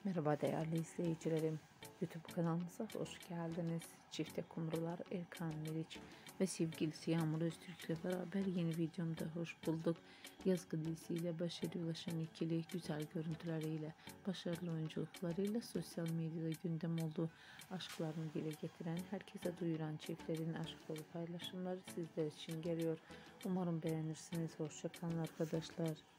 Merhaba değerli izleyicilerim. YouTube kanalımıza hoş geldiniz. Çifte kumrular Erkan Meriç ve sevgilisi Yağmur Öztürk'le beraber yeni videomda hoş bulduk. Yazgı dizisiyle başarıya ulaşan ikili güzel görüntüleriyle, başarılı oyunculuklarıyla sosyal medyada gündem oldu. Aşklarını dile getiren, herkese duyuran çiftlerin aşk dolu paylaşımları sizler için geliyor. Umarım beğenirsiniz. Hoşça kalın arkadaşlar.